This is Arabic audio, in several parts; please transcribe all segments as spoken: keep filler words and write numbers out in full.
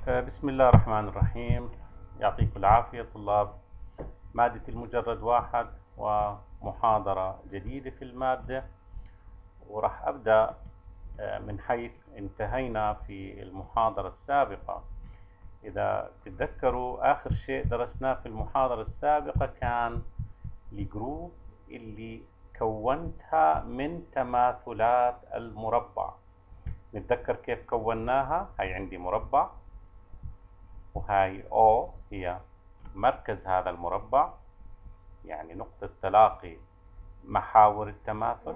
بسم الله الرحمن الرحيم. يعطيكم العافية طلاب مادة المجرد واحد ومحاضرة جديدة في المادة، وراح أبدأ من حيث انتهينا في المحاضرة السابقة. إذا تتذكروا آخر شيء درسناه في المحاضرة السابقة كان الجروب اللي كونتها من تماثلات المربع. نتذكر كيف كوناها. هاي عندي مربع، وهاي O هي مركز هذا المربع، يعني نقطة تلاقي محاور التماثل.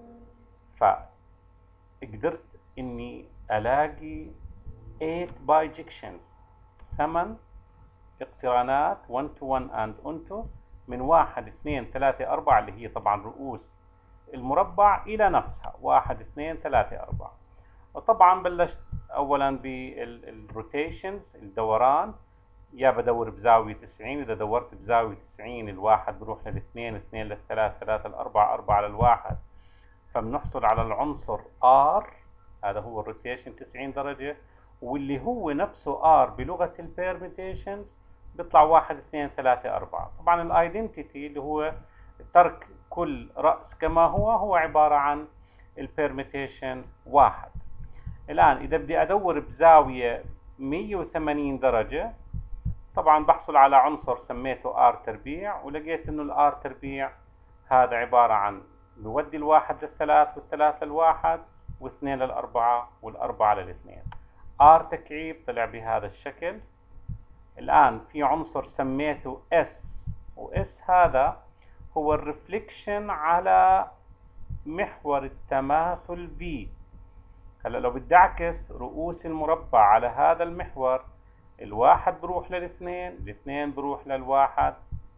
فقدرت إني ألاقي ثمانية بايجكشنز، ثمان اقترانات one to one and on to من واحد اثنين ثلاثة أربعة، اللي هي طبعا رؤوس المربع إلى نفسها واحد اثنين ثلاثة أربعة. وطبعا بلشت أولا بالروتيشنز، الدوران. يا بدور بزاوية تسعين، إذا دورت بزاوية تسعين الواحد بروح للاثنين، اثنين للثلاث، ثلاثة للأربعة، أربعة للواحد، فبنحصل على العنصر R. هذا هو الروتيشن تسعين درجة، واللي هو نفسه R بلغة البيرميتيشن بيطلع واحد اثنين ثلاثة أربعة. طبعا الايدنتيتي اللي هو ترك كل رأس كما هو هو عبارة عن البيرميتيشن واحد. الآن إذا بدي أدور بزاوية مية وثمانين درجة، طبعا بحصل على عنصر سميته R تربيع، ولقيت إنه الآر تربيع هذا عبارة عن بودي الواحد للثلاث والثلاث للواحد واثنين للأربعة والأربعة للاثنين. R تكعيب طلع بهذا الشكل. الآن في عنصر سميته S، وS هذا هو الرفليكشن على محور التماثل B. هلا لو بدي أعكس رؤوس المربع على هذا المحور، الواحد بروح للاثنين، الاثنين بروح للواحد،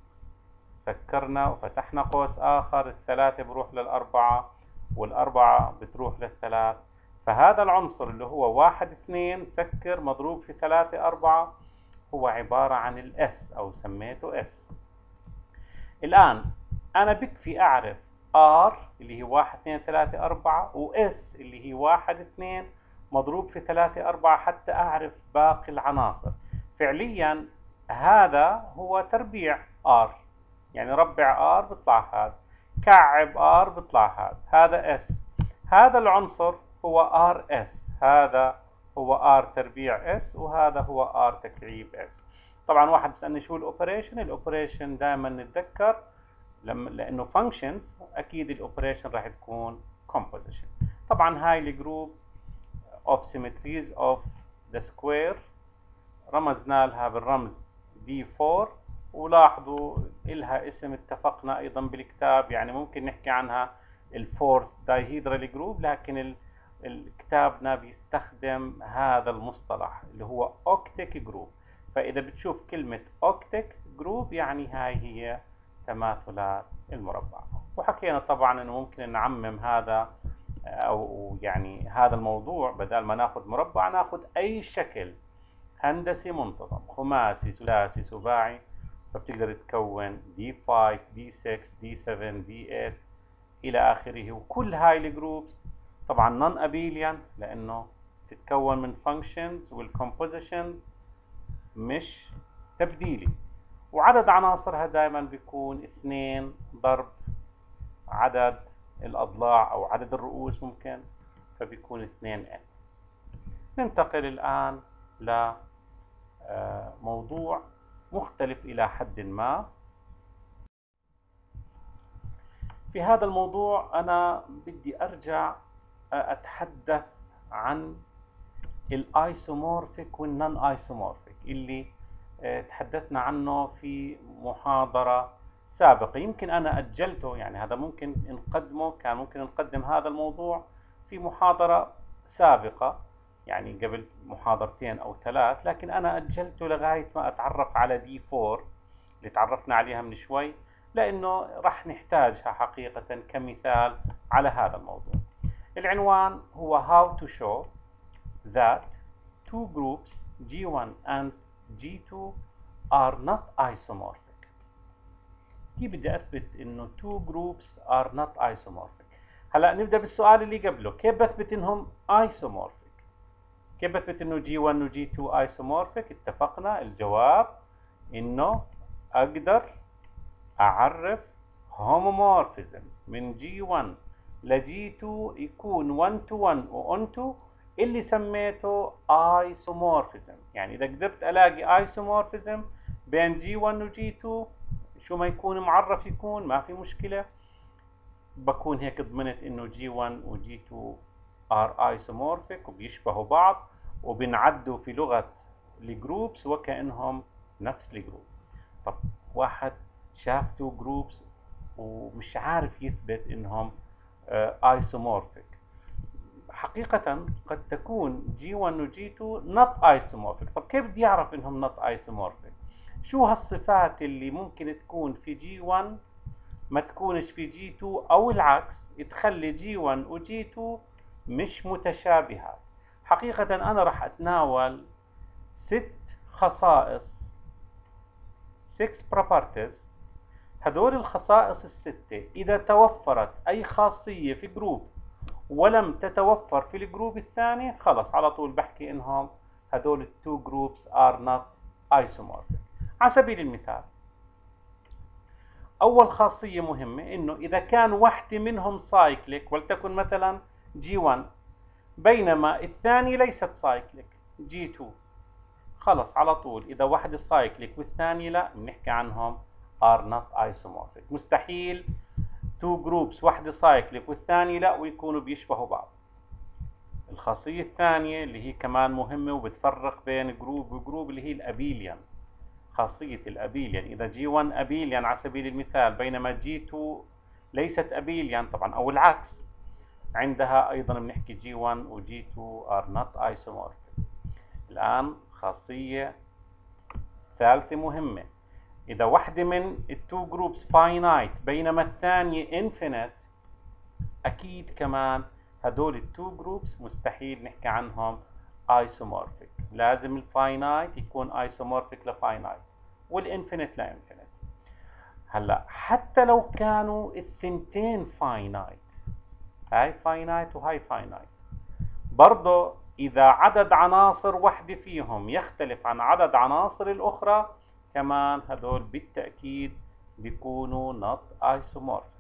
سكرنا وفتحنا قوس آخر، الثلاثة بروح للأربعة والأربعة بتروح للثلاث. فهذا العنصر اللي هو واحد اثنين سكر مضروب في ثلاثة أربعة هو عبارة عن الأس، أو سميته أس. الآن أنا بكفي أعرف R اللي هي واحد اثنين ثلاثة أربعة، وS اللي هي واحد اثنين مضروب في ثلاثة أربعة حتى أعرف باقي العناصر. فعليا هذا هو تربيع R، يعني ربع R بيطلع هذا، كعب R بيطلع هذا، هذا S. هذا العنصر هو RS، هذا هو R تربيع S، وهذا هو R تكعيب S. طبعا واحد بيسألني شو الأوبريشن. الأوبريشن دائما نتذكر لما لأنه functions أكيد الأوبريشن راح تكون composition. طبعا هاي الجروب of symmetries of the square رمزنا لها بالرمز دي فور، ولاحظوا إلها اسم اتفقنا أيضا بالكتاب، يعني ممكن نحكي عنها الفورث دايهيدرال جروب، لكن الكتابنا بيستخدم هذا المصطلح اللي هو اوكتيك جروب. فإذا بتشوف كلمة اوكتيك جروب يعني هاي هي تماثلات المربع. وحكينا طبعا انه ممكن نعمم هذا، او يعني هذا الموضوع بدل ما ناخذ مربع ناخذ اي شكل هندسي منتظم، خماسي ثلاثي سباعي، فبتقدر تكون دي خمسة دي ستة دي سبعة دي ثمانية الى اخره. وكل هاي الجروبس طبعا نون ابيليان لانه تتكون من functions، والكومبوزيشن مش تبديلي. وعدد عناصرها دائما بيكون اثنين ضرب عدد الأضلاع أو عدد الرؤوس ممكن، فبيكون اثنين n. ننتقل الآن لموضوع مختلف إلى حد ما. في هذا الموضوع أنا بدي أرجع أتحدث عن الايسومورفيك والنون ايسومورفيك اللي تحدثنا عنه في محاضرة سابقة. يمكن أنا أجلته، يعني هذا ممكن نقدمه، كان ممكن نقدم هذا الموضوع في محاضرة سابقة، يعني قبل محاضرتين أو ثلاث، لكن أنا أجلته لغاية ما أتعرف على دي فور اللي تعرفنا عليها من شوي، لأنه راح نحتاجها حقيقة كمثال على هذا الموضوع. العنوان هو How to show that two groups G one and G two are not isomorphic. كيف بدي أثبت إنه two groups are not isomorphic؟ هلا نبدأ بالسؤال اللي قبله، كيف بثبت إنهم isomorphic؟ كيف بثبت انه جي واحد و جي اثنين ايسومورفيك؟ اتفقنا الجواب انه اقدر اعرف هومومورفيزم من جي واحد لجي اثنين يكون واحد تو واحد و تو اللي سميته ايسومورفيزم. يعني اذا قدرت الاقي ايسومورفيزم بين جي واحد و جي اثنين شو ما يكون معرف يكون ما في مشكلة، بكون هيك ضمنت انه جي واحد و جي اثنين ار ايسومورفيك وبيشبهوا بعض وبنعدوا في لغة الجروبس وكأنهم نفس الجروب. طب واحد شاف تو جروبس ومش عارف يثبت انهم ايسومورفيك. حقيقة قد تكون جي واحد و جي اثنين not isomorphic. طب كيف بدي اعرف انهم not isomorphic؟ شو هالصفات اللي ممكن تكون في جي واحد ما تكونش في جي اثنين او العكس تخلي جي واحد و جي اثنين مش متشابهات؟ حقيقة انا راح اتناول ست خصائص six properties. هدول الخصائص الستة اذا توفرت اي خاصية في جروب ولم تتوفر في الجروب الثاني خلص على طول بحكي انهم هدول التو جروبس ار نوت ايسومورفيك. على سبيل المثال اول خاصية مهمة انه اذا كان واحدة منهم سايكليك ولتكن مثلا جي واحد بينما الثاني ليست سايكليك جي اثنين، خلص على طول اذا واحدة سايكليك والثاني لا بنحكي عنهم ار نوت ايسومورفيك. مستحيل تو جروبس واحدة سايكليك والثاني لا ويكونوا بيشبهوا بعض. الخاصية الثانية اللي هي كمان مهمة وبتفرق بين جروب وجروب اللي هي الابيليان. خاصية الابيليان اذا جي واحد ابيليان على سبيل المثال بينما جي اثنين ليست ابيليان طبعا او العكس، عندها ايضا بنحكي جي واحد و جي اثنين are not isomorphic. الان خاصية ثالثة مهمة، إذا واحدة من التو جروبس فاينايت بينما الثانية انفينيت أكيد كمان هدول التو جروبس مستحيل نحكي عنهم ايسومورفيك. لازم الفاينايت يكون ايسومورفيك لفاينايت والانفينيت لا انفينيت. هلا حتى لو كانوا الثنتين فاينايت، هاي فاينايت وهاي فاينايت، برضه إذا عدد عناصر واحدة فيهم يختلف عن عدد عناصر الأخرى كمان هدول بالتأكيد بيكونوا not isomorphic.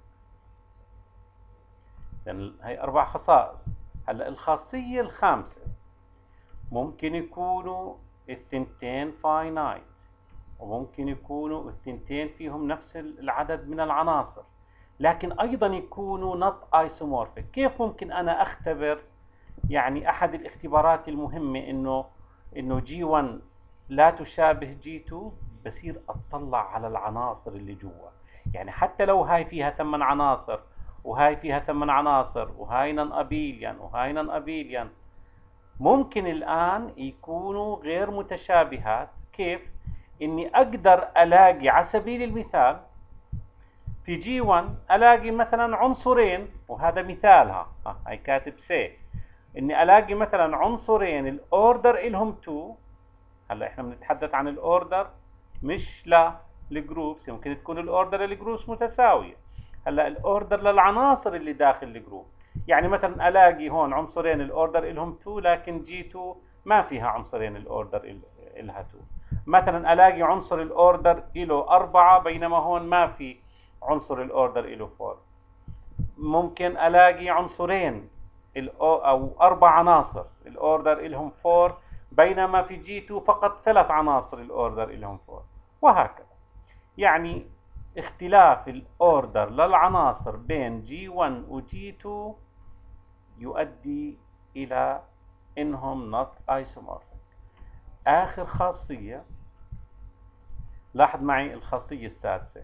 لأن هي أربع خصائص. هلا الخاصية الخامسة ممكن يكونوا الثنتين فاينايت وممكن يكونوا الثنتين فيهم نفس العدد من العناصر لكن أيضا يكونوا not isomorphic. كيف ممكن أنا أختبر؟ يعني أحد الاختبارات المهمة إنه إنه جي واحد لا تشابه جي اثنين، بصير أطلع على العناصر اللي جوا. يعني حتى لو هاي فيها ثمان عناصر وهاي فيها ثمان عناصر وهاي نون أبيليان وهاي نون أبيليان ممكن الآن يكونوا غير متشابهات. كيف؟ إني أقدر ألاقي على سبيل المثال في جي واحد ألاقي مثلا عنصرين، وهذا مثالها هاي كاتب سي، إني ألاقي مثلا عنصرين الأوردر إلهم اثنين. هلا إحنا بنتحدث عن الأوردر مش للجروبس، يمكن تكون الأوردر للجروبس متساوية. هلا الأوردر للعناصر اللي داخل الجروب، يعني مثلا ألاقي هون عنصرين الأوردر إلهم اثنين لكن جي اثنين ما فيها عنصرين الأوردر إلها اثنين. مثلا ألاقي عنصر الأوردر إله أربعة بينما هون ما في عنصر الأوردر إله أربعة. ممكن ألاقي عنصرين أو أربع عناصر الأوردر إلهم أربعة بينما في جي اثنين فقط ثلاث عناصر الأوردر إلهم أربعة، وهكذا. يعني اختلاف الأوردر للعناصر بين جي واحد و جي اثنين يؤدي إلى إنهم not isomorphic. آخر خاصية، لاحظ معي الخاصية السادسة،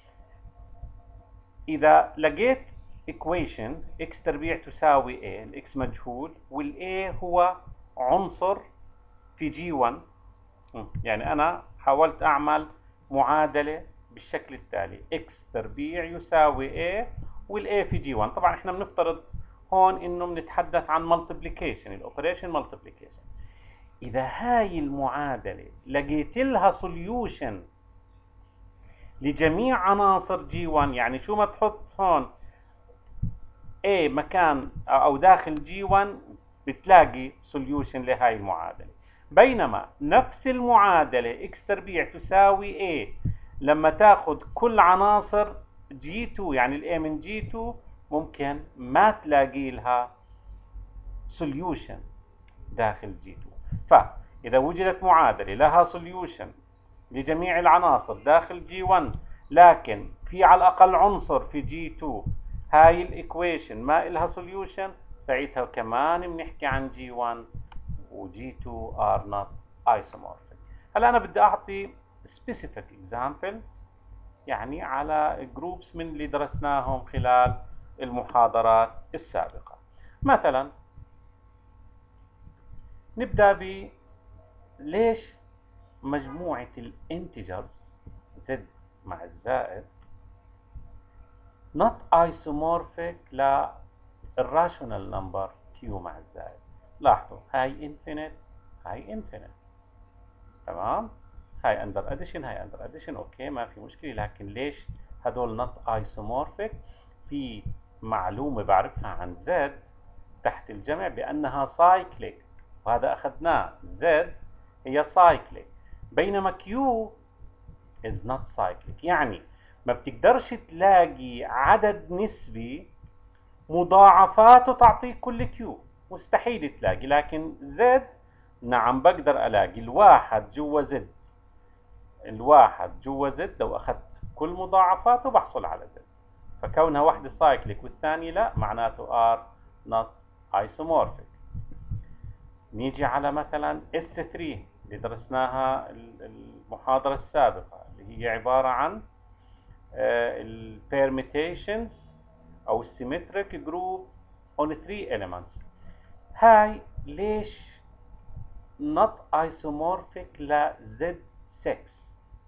إذا لقيت equation x تربيع تساوي a، ال x مجهول وال a هو عنصر في جي واحد، يعني أنا حاولت أعمل معادلة بالشكل التالي: x تربيع يساوي a وال a في جي واحد. طبعا إحنا بنفترض هون إنه بنتحدث عن multiplication، الأوبريشن multiplication. إذا هاي المعادلة لقيت لها solution لجميع عناصر جي واحد، يعني شو ما تحط هون A مكان أو داخل جي واحد بتلاقي سوليوشن لهاي المعادلة. بينما نفس المعادلة اكس تربيع تساوي A لما تاخد كل عناصر جي اثنين، يعني الاي من جي اثنين ممكن ما تلاقي لها سوليوشن داخل جي اثنين. فإذا وجدت معادلة لها سوليوشن لجميع العناصر داخل جي واحد، لكن في على الأقل عنصر في جي اثنين هاي الإيكويشن ما إلها سوليوشن، ساعتها كمان بنحكي عن جي واحد و جي اثنين are not isomorphic. هلا أنا بدي أعطي specific example يعني على جروبس من اللي درسناهم خلال المحاضرات السابقة. مثلا نبدأ ب ليش مجموعة الانتجرز z مع الزائد not isomorphic للراشونال نمبر q مع الزائد. لاحظوا هاي infinite هاي infinite، تمام؟ هاي اندر اديشن هاي اندر اديشن، اوكي ما في مشكلة. لكن ليش هدول not isomorphic؟ في معلومة بعرفها عن z تحت الجمع بأنها cyclic، وهذا أخذناه، z هي cyclic، بينما q is not cyclic. يعني ما بتقدرش تلاقي عدد نسبي مضاعفاته تعطيك كل q، مستحيل تلاقي. لكن z نعم بقدر ألاقي الواحد جوا z، الواحد جوا z لو أخذت كل مضاعفاته بحصل على z. فكونها واحدة cyclic والثانية لا، معناته are not isomorphic. نيجي على مثلا اس ثلاثة اللي درسناها المحاضرة السابقة، اللي هي عبارة عن ال permutations أو symmetric group on three elements. هاي ليش not isomorphic ل زد ستة؟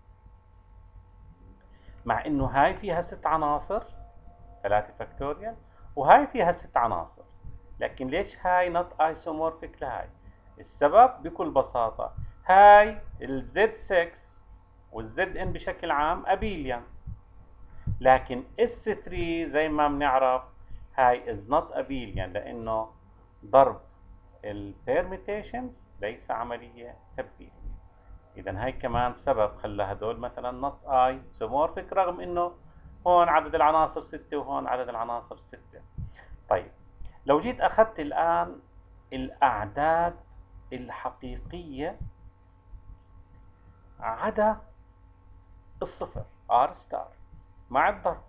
مع إنه هاي فيها ست عناصر ثلاثة فاكتوريال وهاي فيها ست عناصر، لكن ليش هاي not isomorphic لهاي؟ السبب بكل بساطة هاي ال زد ستة وال زد ان بشكل عام أبيليان، لكن اس ثلاثة زي ما بنعرف هاي is not abelian لأنه ضرب ال permutations ليس عملية تبديلية. إذا هاي كمان سبب خلى هدول مثلا not isomorphic، رغم إنه هون عدد العناصر ستة وهون عدد العناصر ستة. طيب لو جيت أخذت الآن الأعداد الحقيقية عدا الصفر R ستار مع الضرب،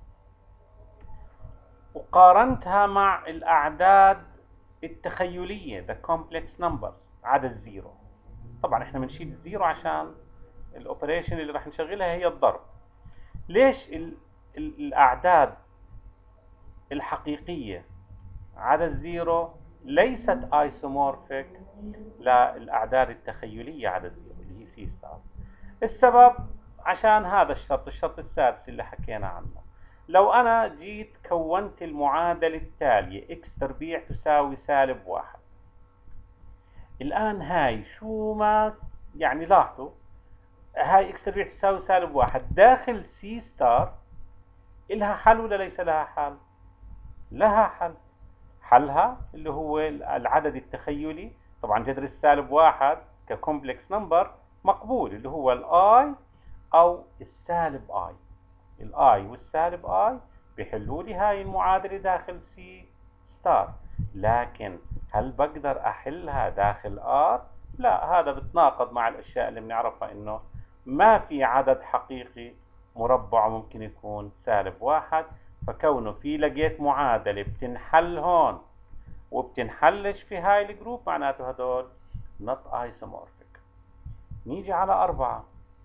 وقارنتها مع الأعداد التخيلية the complex numbers عدا الزيرو. طبعا احنا بنشيل الزيرو عشان الاوبريشن اللي راح نشغلها هي الضرب. ليش ال ال الأعداد الحقيقية عدا الزيرو ليست ايسومورفيك للأعداد التخيلية عدا الزيرو اللي هي سي ستار؟ السبب عشان هذا الشرط، الشرط السادس اللي حكينا عنه. لو أنا جيت كونت المعادلة التالية إكس تربيع تساوي سالب واحد، الآن هاي شو ما يعني لاحظوا هاي إكس تربيع تساوي سالب واحد داخل سي ستار، إلها حل ولا ليس لها حل؟ لها حل. حلها اللي هو العدد التخيلي، طبعا جذر السالب واحد ككومبلكس نمبر مقبول، اللي هو الاي او السالب اي. الاي والسالب اي بيحلوا لي هاي المعادله داخل سي ستار. لكن هل بقدر احلها داخل ار؟ لا، هذا بتناقض مع الاشياء اللي بنعرفها، انه ما في عدد حقيقي مربع ممكن يكون سالب واحد. فكونه في لقيت معادله بتنحل هون وبتنحلش في هاي الجروب، معناته هدول not isomorphic. نيجي على أربعة.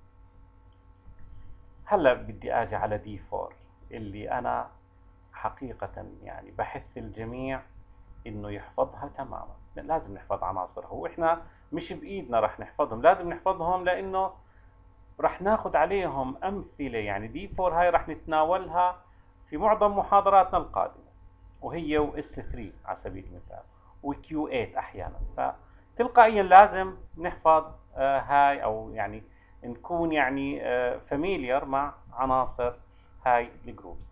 هلا بدي اجي على دي أربعة اللي انا حقيقة يعني بحث الجميع انه يحفظها تماما. لازم نحفظ عناصرها، واحنا مش بايدنا رح نحفظهم، لازم نحفظهم لانه رح ناخد عليهم امثلة. يعني دي أربعة هاي رح نتناولها في معظم محاضراتنا القادمة، وهي و اس ثلاثة على سبيل المثال، و كيو ثمانية احيانا. فتلقائيا لازم نحفظ آه هاي، او يعني نكون يعني آه فاميليار مع عناصر هاي الجروبس.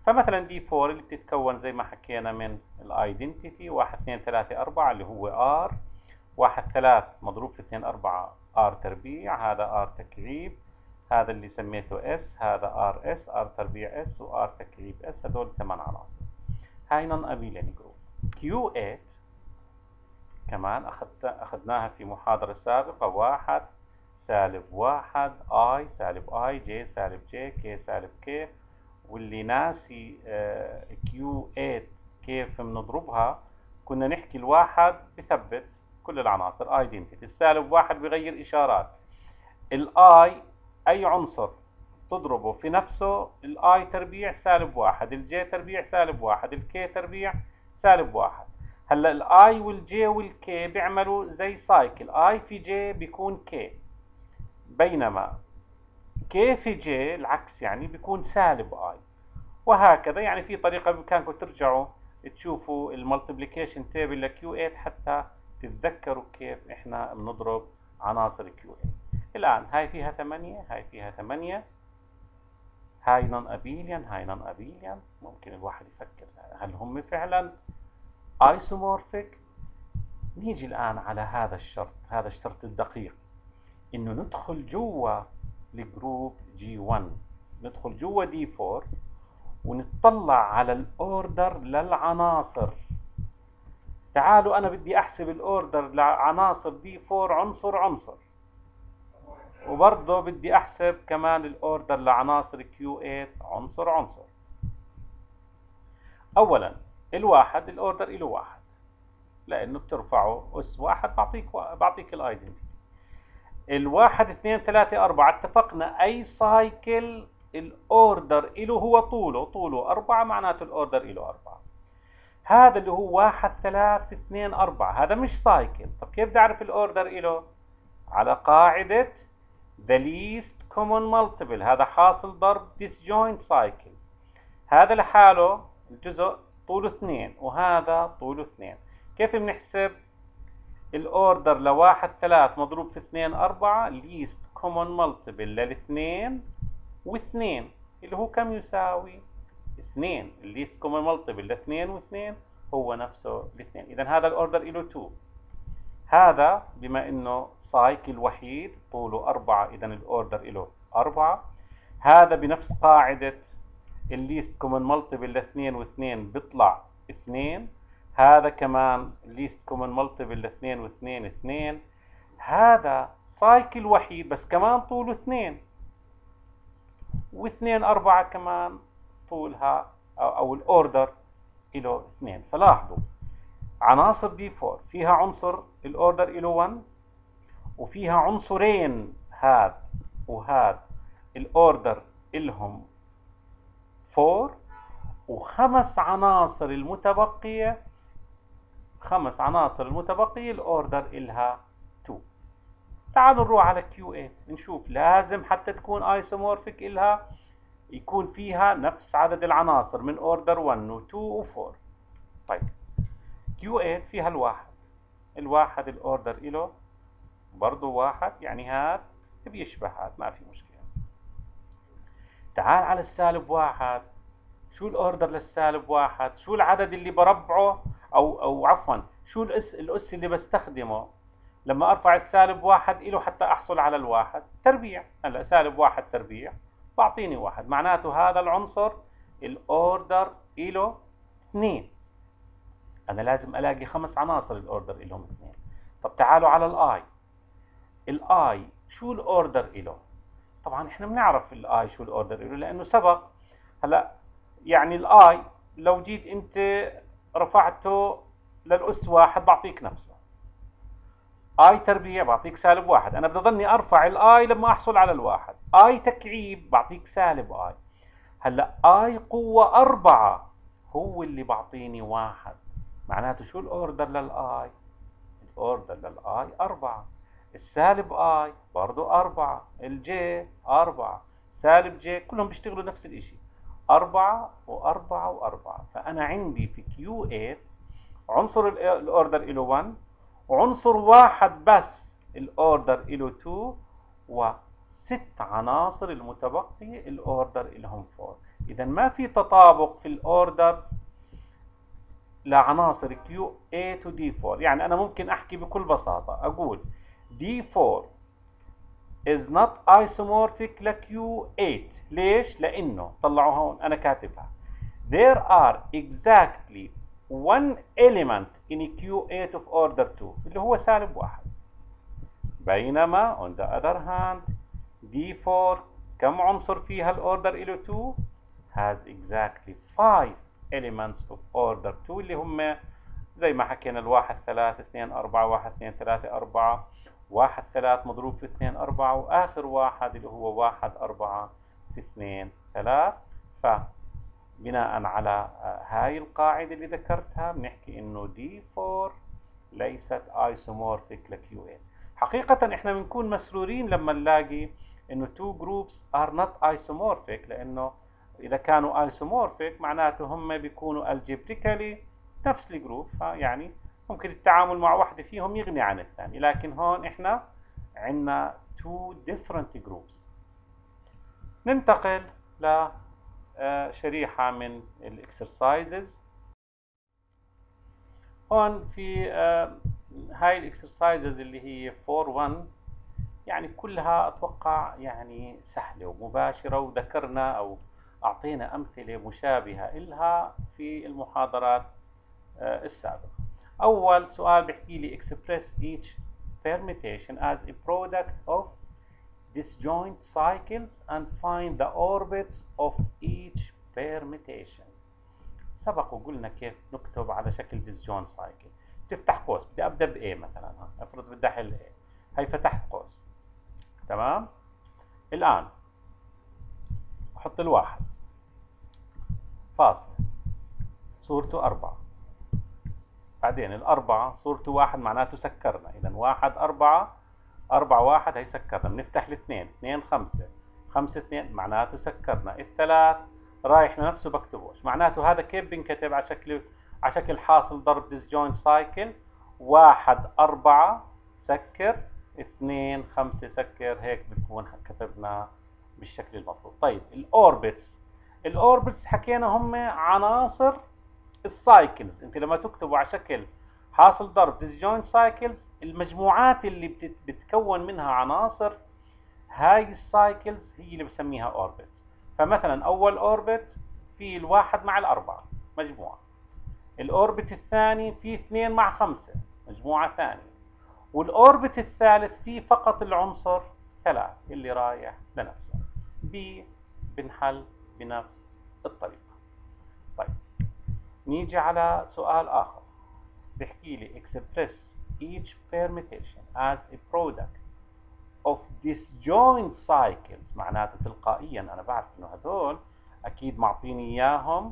فمثلا دي أربعة اللي بتتكون زي ما حكينا من الايدنتيتي واحد اثنين ثلاثة أربعة اللي هو ار، واحد ثلاثة مضروب في اثنين أربعة ار تربيع، هذا ار تكعيب، هذا اللي سميته اس، هذا ار اس، ار تربيع اس وار تكعيب اس، هذول ثمان عناصر. هاي نون ابيليان جروب. كيو ثمانية كمان أخذت أخذناها في محاضرة سابقة، واحد سالب واحد اي سالب اي جي سالب جي كي سالب كي، واللي ناسي كيو ثمانية كيف بنضربها، كنا نحكي الواحد بثبت كل العناصر ايدنتيتي، السالب واحد بغير اشارات، الاي اي عنصر تضربه في نفسه، الاي تربيع سالب واحد، الجي تربيع سالب واحد، الكي تربيع سالب واحد. هلا الاي والجي والكي بيعملوا زي سايكل، اي في جي بيكون كي، بينما كي في جي العكس يعني بيكون سالب اي، وهكذا. يعني في طريقة بإمكانكم ترجعوا تشوفوا الملتبليكيشن تيبل لكيو ثمانية حتى تتذكروا كيف احنا بنضرب عناصر كيو ثمانية. الآن هاي فيها ثمانية، هاي فيها ثمانية، هاي نون ابيليان، هاي نون ابيليان. ممكن الواحد يفكر هل هم فعلا ايسومورفيك؟ نيجي الآن على هذا الشرط، هذا الشرط الدقيق، انه ندخل جوا الجروب جي واحد، ندخل جوا دي أربعة ونطلع على الاوردر للعناصر. تعالوا انا بدي احسب الاوردر لعناصر دي أربعة عنصر عنصر، وبرضه بدي احسب كمان الاوردر لعناصر كيو ثمانية عنصر عنصر. اولا الواحد الاوردر له واحد، لانه بترفعه اس واحد بعطيك بعطيك الايدنتيتي. الواحد اثنين ثلاثة أربعة اتفقنا أي سايكل الأوردر إله هو طوله، طوله أربعة معناته الأوردر إله أربعة. هذا اللي هو واحد ثلاثة اثنين أربعة هذا مش سايكل. طب كيف بدي أعرف الأوردر إله؟ على قاعدة the least common multiple، هذا حاصل ضرب disjoint cycle. هذا لحاله الجزء طوله اثنين وهذا طوله اثنين. كيف بنحسب الاوردر لواحد ثلاث مضروب في اثنين أربعة least common multiple للاثنين واثنين اللي هو كم يساوي؟ اثنين. least common multiple لاثنين واثنين هو نفسه الاثنين. إذا هذا الاوردر له اثنين. هذا بما انه سايكل وحيد طوله أربعة، إذا الاوردر له أربعة. هذا بنفس قاعدة الليست كومن مالتيبل لاثنين واثنين بيطلع اثنين. هذا كمان ليست كومن مالتيبل لاثنين واثنين اثنين. هذا سايكل وحيد بس كمان طوله اثنين، واثنين أربعة كمان طولها أو, أو الأوردر له اثنين. فلاحظوا عناصر دي أربعة فيها عنصر الأوردر له واحد، وفيها عنصرين هاد وهاد الأوردر إلهم أربعة، وخمس عناصر المتبقية خمس عناصر المتبقية الأوردر إلها اثنين. تعالوا نروح على كيو ثمانية نشوف، لازم حتى تكون ايسومورفيك إلها يكون فيها نفس عدد العناصر من أوردر واحد و اثنين و أربعة. طيب كيو ثمانية فيها الواحد، الواحد الأوردر إله برضو واحد، يعني هاد بيشبه هاد ما في مشكلة. تعال على السالب واحد، شو الاوردر للسالب واحد؟ شو العدد اللي بربعه او او عفوا شو الاس الاس اللي بستخدمه لما ارفع السالب واحد له حتى احصل على الواحد؟ تربيع. هلا سالب واحد تربيع بعطيني واحد، معناته هذا العنصر الاوردر له اثنين. انا لازم الاقي خمس عناصر الاوردر لهم اثنين. طب تعالوا على الاي، الاي شو الاوردر له؟ طبعا احنا بنعرف الاي شو الاوردر له لانه سبق. هلا يعني الاي لو جيت انت رفعته للاس واحد بعطيك نفسه، اي تربيع بعطيك سالب واحد. انا بدي ضلني ارفع الاي لما احصل على الواحد. اي تكعيب بعطيك سالب اي. هلا اي قوة أربعة هو اللي بعطيني واحد، معناته شو الاوردر للاي؟ الاوردر للاي أربعة. السالب اي برضو أربعة، الجي أربعة، سالب جي كلهم بيشتغلوا نفس الاشي، أربعة وأربعة وأربعة. فأنا عندي في كيو ثمانية عنصر الأوردر له واحد، وعنصر واحد بس الأوردر له اثنين، وست عناصر المتبقية الأوردر لهم أربعة. إذا ما في تطابق في الأوردرز لعناصر كيو إيه to دي فور. يعني أنا ممكن أحكي بكل بساطة أقول دي فور is not isomorphic ل كيو إيت. ليش؟ لأنه طلعوا هون أنا كاتبها there are exactly one element in كيو إيت of order two اللي هو سالب واحد. بينما on the other hand دي فور كم عنصر فيها الأوردر إله two has exactly five elements of order two اللي هم زي ما حكينا الواحد ثلاثة اثنين أربعة واحد اثنين ثلاثة أربعة واحد ثلاث مضروب في اثنين أربعة وآخر واحد اللي هو واحد أربعة في اثنين ثلاث. فبناء على هاي القاعدة اللي ذكرتها بنحكي إنه دي فور ليست isomorphic ل كيو إيت. حقيقة إحنا بنكون مسرورين لما نلاقي إنه two groups are not isomorphic، لأنه إذا كانوا isomorphic معناته هم بيكونوا algebraically نفس الجروب، يعني ممكن التعامل مع واحدة فيهم يغني عن الثاني. لكن هون إحنا عندنا two different groups. ننتقل لشريحة من الإكسرسايزز. هون في هاي الإكسرسايزز اللي هي فور ون، يعني كلها أتوقع يعني سهلة ومباشرة، وذكرنا أو أعطينا أمثلة مشابهة إلها في المحاضرات السابقة. أول سؤال بيحكي لي express each permutation as a product of disjoint cycles and find the orbits of each permutation. سبق وقلنا كيف نكتب على شكل disjoint cycle. تفتح قوس، بدي أبدأ ب A مثلا، افرض بدي أحل A، هي فتحت قوس، تمام. الآن أحط الواحد فاصلة صورته أربعة، بعدين الأربعة صورته واحد معناته سكرنا، إذا واحد أربعة أربعة واحد هي سكرنا. بنفتح الاثنين، اثنين خمسة، خمسة اثنين معناته سكرنا. الثلاث رايح لنفسه بكتبوش، معناته هذا كيف بنكتب على شكل على شكل حاصل ضرب disjoint cycle. واحد أربعة سكر، اثنين خمسة سكر، هيك بتكون كتبنا بالشكل المطلوب. طيب الأوربتس، الأوربتس حكينا هم عناصر السايكلز. انت لما تكتبوا على شكل حاصل ضرب disjoint cycles المجموعات اللي بتت... بتكون منها عناصر هاي السايكلز هي اللي بسميها اوربتس. فمثلا اول اوربت في الواحد مع الاربعة مجموعة، الاوربت الثاني في اثنين مع خمسة مجموعة ثانية، والاوربت الثالث فيه فقط العنصر ثلاث اللي رايح لنفسه. ب بنحل بنفس الطريقة. طيب نيجي على سؤال آخر بيحكي لي express each permutation as a product of disjoint cycles. معناته تلقائيا أنا بعرف إنه هذول أكيد معطيني إياهم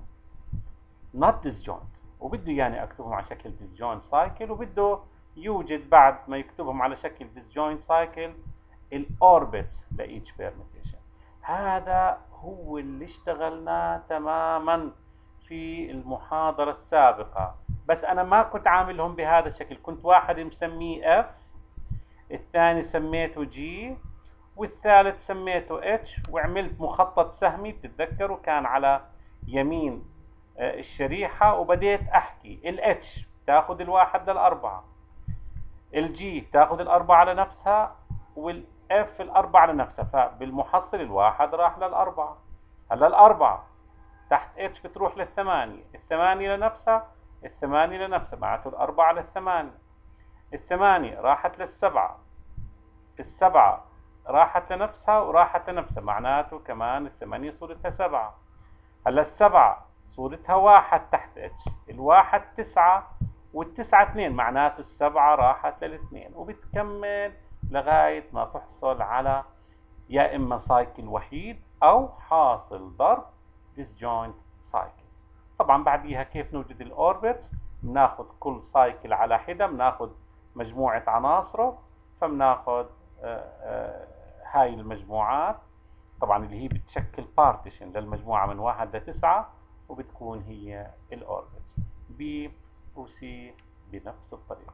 not disjoint، وبده يعني أكتبهم على شكل disjoint cycle، وبده يوجد بعد ما يكتبهم على شكل disjoint cycles الأوربتس ل each permutation. هذا هو اللي اشتغلناه تماما في المحاضرة السابقة، بس أنا ما كنت عاملهم بهذا الشكل. كنت واحد مسميه F، الثاني سميته G، والثالث سميته H، وعملت مخطط سهمي بتتذكروا كان على يمين الشريحة، وبديت أحكي ال H تاخذ الواحد للأربعة، ال G تاخذ الأربعة لنفسها، وال F الأربعة لنفسها. فبالمحصل الواحد راح للأربعة. هلا الأربعة تحت اتش بتروح للثمانية، الثمانية لنفسها، الثمانية لنفسها، معناته الأربعة للثمانية، الثمانية راحت للسبعة، السبعة راحت لنفسها وراحت لنفسها، معناته كمان الثمانية صورتها سبعة. هلا السبعة صورتها واحد تحت اتش، الواحد تسعة والتسعة اثنين، معناته السبعة راحت للاثنين، وبتكمل لغاية ما تحصل على يا إما سايكل وحيد أو حاصل ضرب disjoint cycles. طبعا بعديها كيف نوجد الأوربتس؟ بناخد كل سايكل على حدة، بناخد مجموعة عناصره، فبناخد هاي المجموعات طبعا اللي هي بتشكل بارتيشن للمجموعة من واحد لتسعة، وبتكون هي الأوربتس. B و C بنفس الطريقة.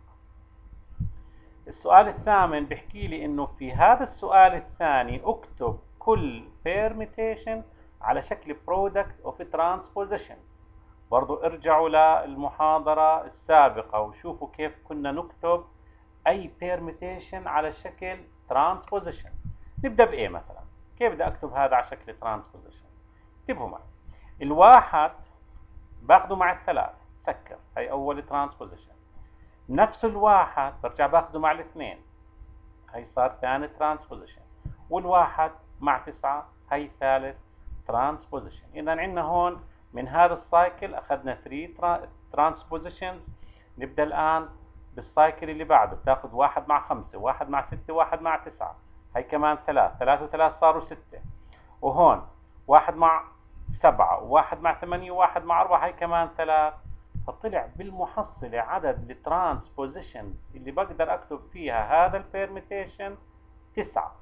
السؤال الثامن بيحكي لي انه في هذا السؤال الثاني اكتب كل permutation على شكل product of transpositions. برضو ارجعوا للمحاضرة السابقة وشوفوا كيف كنا نكتب أي permutation على شكل transposition. نبدأ بإيه مثلا؟ كيف بدي أكتب هذا على شكل transposition؟ اكتبه معي. الواحد باخده مع الثلاث، سكر، هي أول transposition. نفس الواحد برجع باخده مع الاثنين، هي صار ثاني transposition. والواحد مع تسعة، هي ثالث transposition. إذا عندنا هون من هذا السايكل أخذنا ثلاثة transpositions. نبدأ الآن بالسايكل اللي بعده، بتاخذ واحد مع خمسة، واحد مع ستة، واحد مع تسعة، هي كمان ثلاث، ثلاثة وثلاث صاروا ستة. وهون واحد مع سبعة، وواحد مع ثمانية، وواحد مع أربعة، هي كمان ثلاث. فطلع بالمحصلة عدد الترانسبوزيشنز اللي بقدر أكتب فيها هذا البيرميتيشن تسعة.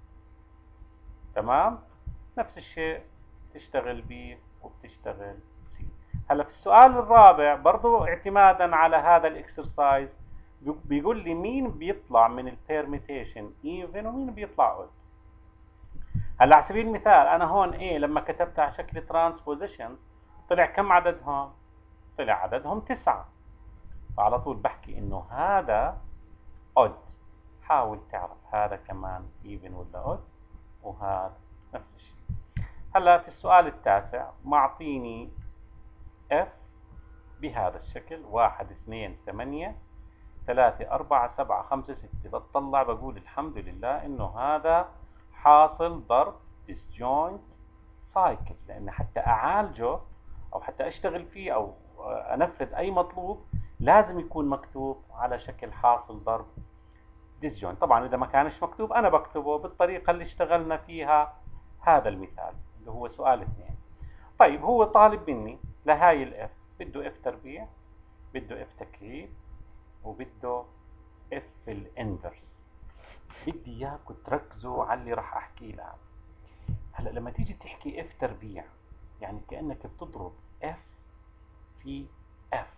تمام؟ نفس الشيء تشتغل B وبتشتغل C. هلا في السؤال الرابع برضو اعتمادا على هذا الاكسرسايز بيقول لي مين بيطلع من البيرميتيشن even ومين بيطلع odd. هلا على سبيل المثال انا هون A لما كتبتها على شكل ترانسبوزيشن طلع كم عددهم؟ طلع عددهم تسعة. فعلى طول بحكي انه هذا odd. حاول تعرف هذا كمان even ولا odd، وهذا نفس الشيء. هلا في السؤال التاسع معطيني F بهذا الشكل واحد اثنين ثمانية ثلاثة أربعة سبعة خمسة ستة. بطلع بقول الحمد لله إنه هذا حاصل ضرب disjoint cycle، لأن حتى أعالجه أو حتى أشتغل فيه أو أنفذ أي مطلوب لازم يكون مكتوب على شكل حاصل ضرب disjoint. طبعا إذا ما كانش مكتوب أنا بكتبه بالطريقة اللي اشتغلنا فيها هذا المثال اللي هو سؤال اثنين. طيب هو طالب مني لهاي الاف بده اف تربيع، بده اف تكعيب، وبده اف الانفرس. بدي اياكم تركزوا على اللي راح احكيه الان. هلا لما تيجي تحكي اف تربيع يعني كانك بتضرب اف في اف.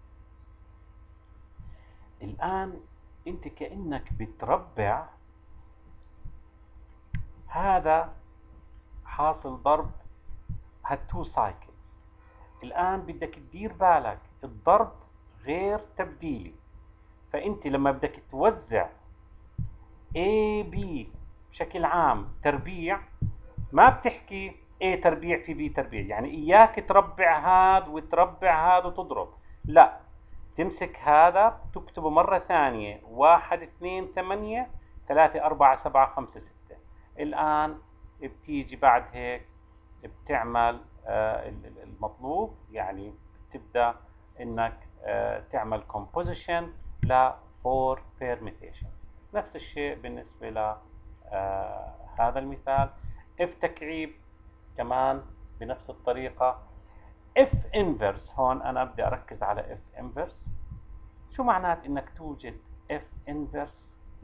الان انت كانك بتربع هذا حاصل ضرب هالتو سايكلز. الآن بدك تدير بالك الضرب غير تبديلي، فأنت لما بدك توزع A B بشكل عام تربيع ما بتحكي A تربيع في B تربيع، يعني إياك تربع هذا وتربع هذا وتضرب، لا، تمسك هذا تكتبه مرة ثانية واحد اثنين ثمانية ثلاثة أربعة سبعة خمسة ستة. الآن بتيجي بعد هيك بتعمل آه المطلوب، يعني بتبدأ انك آه تعمل composition ل four permutations. نفس الشيء بالنسبة ل آه هذا المثال. اف تكعيب كمان بنفس الطريقة. اف inverse هون انا بدي اركز على اف inverse. شو معنات انك توجد اف inverse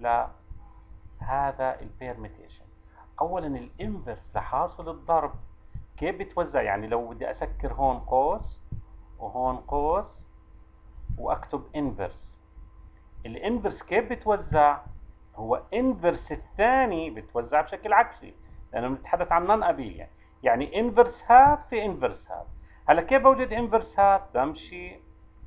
لهذا البيرميتيشن؟ اولا الانفرس لحاصل الضرب كيف بتوزع؟ يعني لو بدي اسكر هون قوس وهون قوس واكتب انفرس، الانفرس كيف بتوزع؟ هو انفرس الثاني بتوزع بشكل عكسي لانه بنتحدث عن نون ابيل، يعني يعني انفرس هاد في انفرس هاد. هلا كيف بوجد انفرس هاد؟ بمشي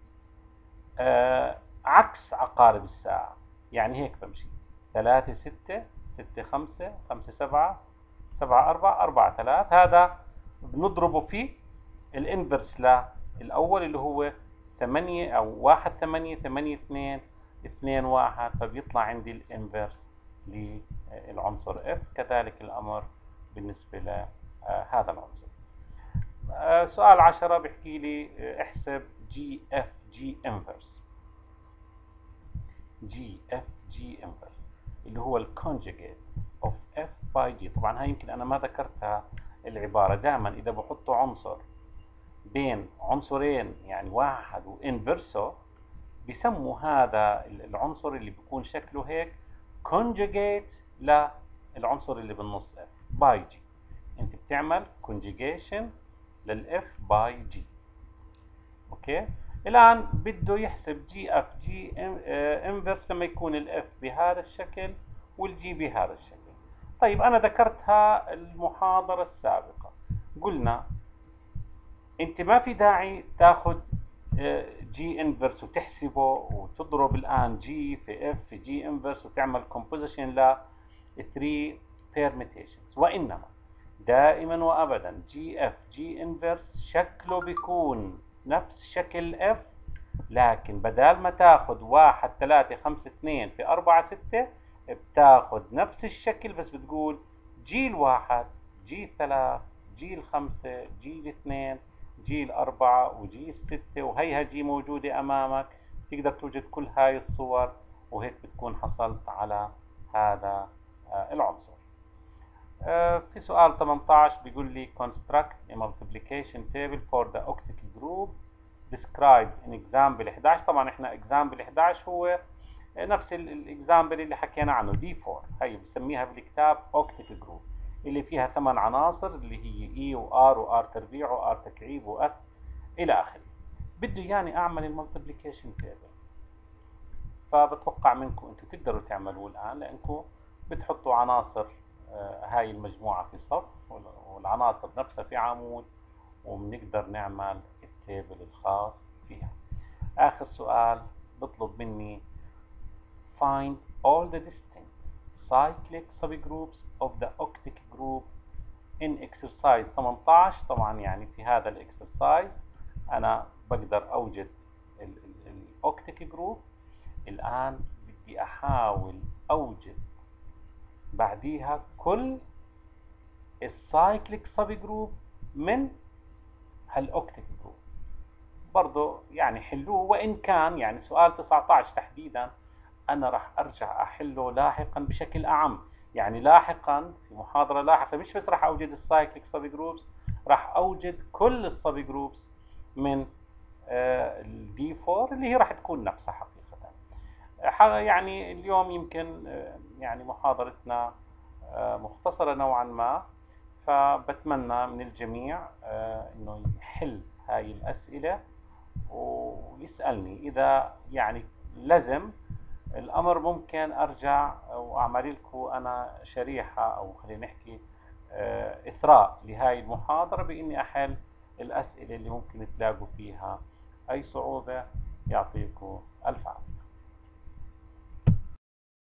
آه عكس عقارب الساعة، يعني هيك بمشي ثلاثة ستة ستة خمسة خمسة سبعة سبعة أربعة أربعة ثلاثة. هذا بنضربه في الانفرس للأول اللي هو ثمانية أو واحد ثمانية ثمانية اثنين اثنين واحد، فبيطلع عندي الانفرس للعنصر F. كذلك الأمر بالنسبة لهذا العنصر. سؤال عشرة بيحكي لي احسب جي اف جي انفرس. جي اف جي انفرس اللي هو الكونجيجيت اوف اف باي جي. طبعا هاي يمكن انا ما ذكرتها العبارة. دائما اذا بحطوا عنصر بين عنصرين يعني واحد وانفرسه بسموا هذا العنصر اللي بيكون شكله هيك كونجيجيت للعنصر اللي بالنص اف باي جي. انت بتعمل كونجيجيشن للاف باي جي. اوكي. الان بده يحسب جي اف جي انفرس لما يكون الاف بهذا الشكل والجي بهذا الشكل. طيب انا ذكرتها المحاضرة السابقة. قلنا انت ما في داعي تاخذ جي انفرس وتحسبه وتضرب الان جي في اف في جي انفرس وتعمل كومبوزيشن ل ثلاثة permutations، وانما دائما وابدا جي اف جي انفرس شكله بيكون نفس شكل اف، لكن بدال ما تاخذ واحد ثلاثة خمسة اثنين في أربعة ستة بتاخذ نفس الشكل بس بتقول جي الواحد جي الثلاث جي الخمسة جي الاثنين جي الأربعة وجي الستة، وهيها جي موجودة أمامك، تقدر توجد كل هاي الصور، وهيك بتكون حصلت على هذا العنصر. في سؤال ثمانية عشر بيقول لي construct a multiplication table for the octet group described in example إحدى عشر. طبعا احنا example إحدى عشر هو نفس الاكزامبل اللي حكينا عنه دي أربعة، هي بسميها بالكتاب octet group اللي فيها ثمان عناصر اللي هي اي وار وار تربيع وار تكعيب واس الى اخره. بده يعني اعمل الملتبليكيشن تيبل، فبتوقع منكم انتم تقدروا تعملوه الان لانكم بتحطوا عناصر هاي المجموعة في صف والعناصر نفسها في عمود، وبنقدر نعمل التيبل الخاص فيها. آخر سؤال بطلب مني find all the distinct cyclic subgroups of the octet group in exercise ثمانية عشر. طبعا يعني في هذا الاكسرسايز أنا بقدر أوجد الأوكتيك جروب. الآن بدي أحاول أوجد بعديها كل السايكليك سب جروب من هالاوكتيك جروب. برضه يعني حلوه، وان كان يعني سؤال تسعة عشر تحديدا انا راح ارجع احله لاحقا بشكل اعم، يعني لاحقا في محاضره لاحقه مش بس راح اوجد السايكليك سب جروبس، راح اوجد كل السب جروبس من الدي أربعة اللي هي راح تكون نفسها حقيقه. يعني اليوم يمكن يعني محاضرتنا مختصرة نوعا ما، فبتمنى من الجميع انه يحل هاي الاسئلة ويسألني اذا يعني لزم الامر ممكن ارجع واعمل لكم انا شريحة او خلينا نحكي اثراء لهاي المحاضرة باني احل الاسئلة اللي ممكن تلاقوا فيها اي صعوبة. يعطيكم الف عافية.